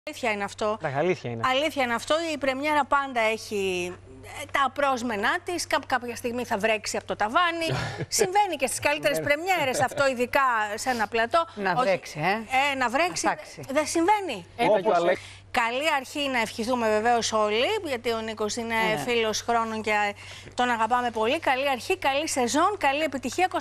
Αλήθεια είναι αυτό. Αλήθεια είναι. Αλήθεια είναι αυτό. Η πρεμιέρα πάντα έχει τα απρόσμενά της. Κάποια στιγμή θα βρέξει από το ταβάνι. Συμβαίνει και στις καλύτερες πρεμιέρες αυτό, ειδικά σε ένα πλατό. Να βρέξει, να βρέξει. Δεν συμβαίνει. Καλή αρχή να ευχηθούμε βεβαίως όλοι, γιατί ο Νίκος είναι φίλος χρόνων και τον αγαπάμε πολύ. Καλή αρχή, καλή σεζόν, καλή επιτυχία.